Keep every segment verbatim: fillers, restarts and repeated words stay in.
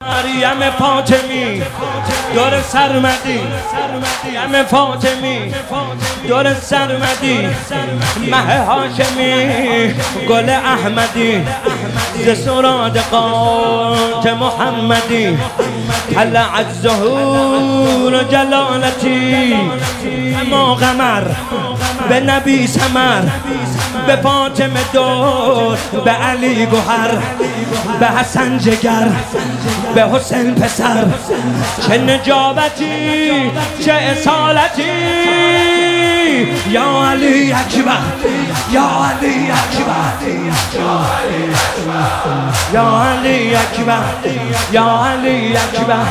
مریم فاطمی دور سرمدی، مریم فاطمی دور سرمدی، مه هاشمی گل احمدی، ز سراد قات محمدی، طلع الظهور جلالتی، اما قمر به نبی سمر، به فاطمه دور، به علی گوهر، به حسن جگر، به حسین پسر، چه نجابتی چه اصالتی، یا علی اکبر، یا علی اکبر، یا علی اکبر، یا علی اکبر.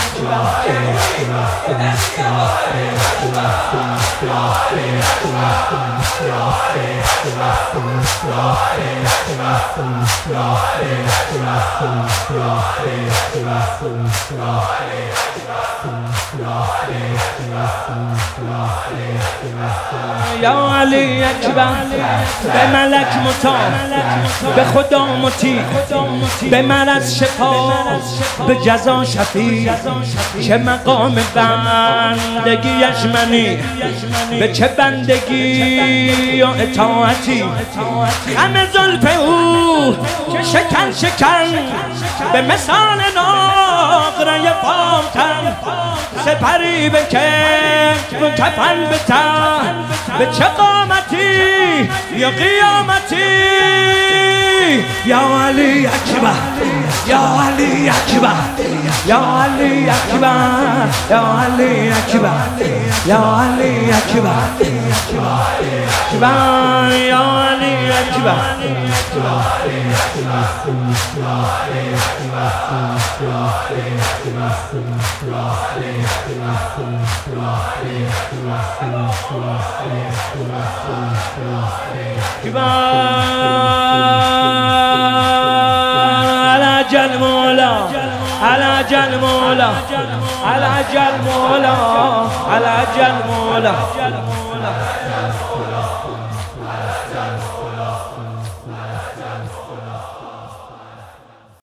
یا علی اکبر، به ملک مطاع، به خدا مطیع، به مرض شفا، به جزا شفیع، چه مقام بندگیش منی، به چه بندگی و اطاعتی، خم زلف او که شکن شکن، به مثال ناقره فامتن، سپری به کف و کفن به تن، به چه قامتی یا قیامتی، یا علی اکبر، یا علی اکبر، یا علی اکبر، یا علی اکبر، یا علی اکبر، یا علی اکبر. على جل مولا، على جل مولا، على جل مولا، على جل مولا.